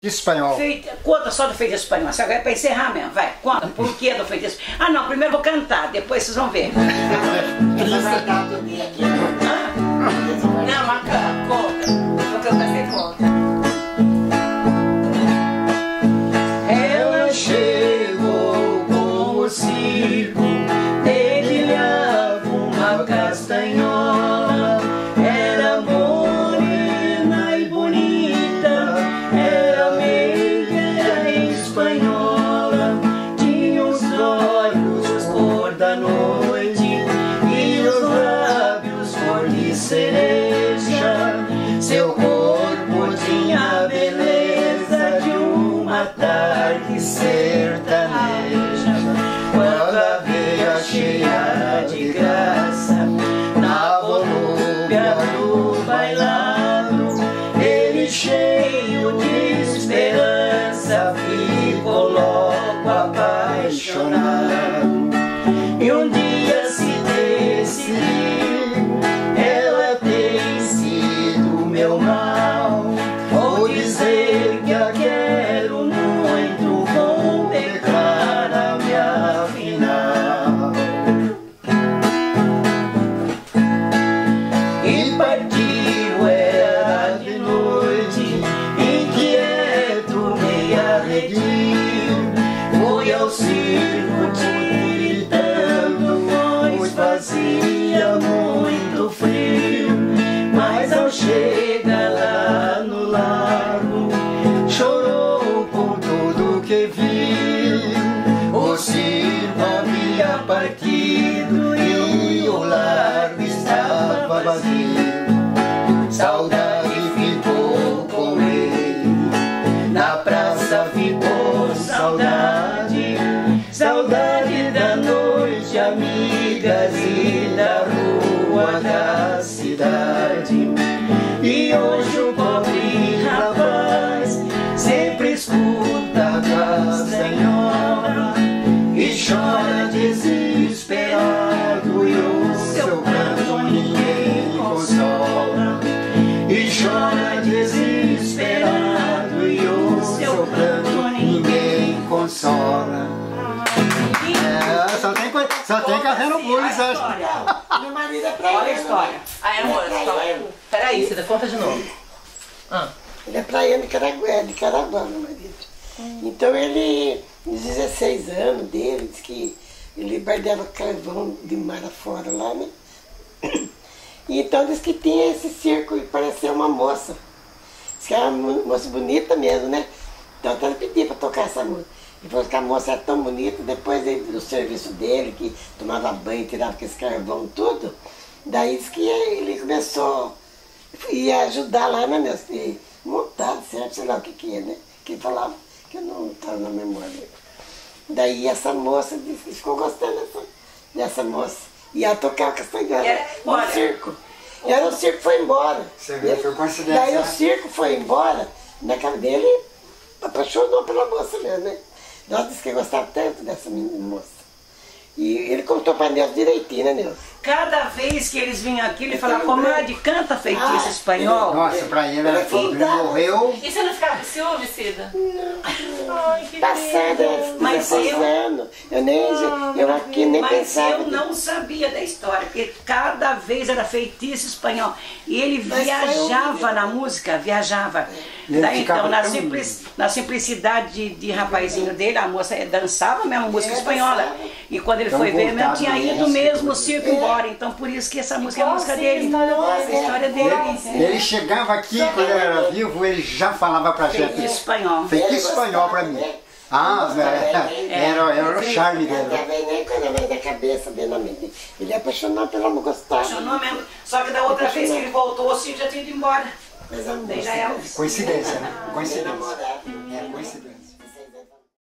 Espanhol. Conta só do feitiço espanhol. Agora é pra encerrar mesmo, vai. Conta, por que do feitiço? Ah, não, primeiro vou cantar, depois vocês vão ver. Não, mas conta. Vou cantar, você conta. Ela chegou com o circo, dedilhava uma castanhola. Era morena e bonita, era meia espanhola. Tinha os olhos cor da noite e os lábios cor de cereja. Seu corpo tinha a beleza de uma tarde sertaneja. Quando a veia cheia de graça na volúpia do bailado, ele cheio de esperança ficou logo apaixonado. E um dia se decidiu, ela tem sido meu mal. Vou dizer que a quero muito, vou declarar-me afinal. E partiu, era de noite, inquieto, meio arredio. Fui ao circo tiritando, pois fazia muito frio. Mas ao chegar lá no lago, chorou por tudo que viu. O circo havia partido e o lago estava vazio. Saudade ficou com ele, na praça ficou saudade. Saudade da noite, amigas, e da rua da cidade. E hoje o pobre rapaz sempre escuta a castanhola e chora desesperado, e o seu canto ninguém consola. E chora desesperado, e o seu canto ninguém consola. Só tem café no bule, você acha? Meu marido é praiano. Olha a história. Ah, é amor, peraí, Cida, conta de novo. Ele é praiano de Caraguá, meu marido. Então ele, nos 16 anos dele, disse que ele bardeava carvão de mar afora lá, né? E então disse que tinha esse circo e parecia uma moça. Disse que era uma moça bonita mesmo, né? Então ele pedia para tocar essa música. Ele falou que a moça era tão bonita, depois do serviço dele, que tomava banho, tirava aquele carvão, tudo. Daí disse que ele começou, ia ajudar lá, né, meu? E montar, certo, sei lá o que é, né? Que ele falava, que eu não estava na memória. Daí essa moça disse que ficou gostando dessa moça. E ela tocava castanhola no circo. E aí o circo foi embora. Você vê, foi coincidência. Daí o circo foi embora, na casa dele, apaixonou pela moça mesmo, né? Nós disse que gostava tanto dessa moça. E ele contou para Nelson direitinho, né, Nelson? Cada vez que eles vinham aqui, ele falava, comadre, canta feitiço espanhol. Nossa, pra ele, ele morreu. E você não ficava com ciúme, Cida? Ai, que Passada, Mas 16 anos. Eu aqui nem Mas pensava. eu não sabia da história, porque cada vez era feitiço espanhol. E ele viajava na música, viajava. Ele Daí, ficava então, tão- na simplicidade de rapazinho dele, a moça dançava mesmo música espanhola. E quando ele Tão foi ver, mesmo, voltado tinha ido nessa, mesmo o por circo embora. Então, por isso que essa música é a música dele. A história dele. Ele chegava aqui, quando ele era vivo, ele já falava pra gente. Feitiço espanhol. Feitiço espanhol pra mim. Ah, era o charme dele. Não veio nem coisa mais da cabeça dele na mente. Ele é apaixonado pela moça, gostava. Apaixonou mesmo. Só que da outra vez que ele voltou, o circo já tinha ido embora. Mas a Daí já é moça. Coincidência, né? Coincidência. Namorado. É, coincidência.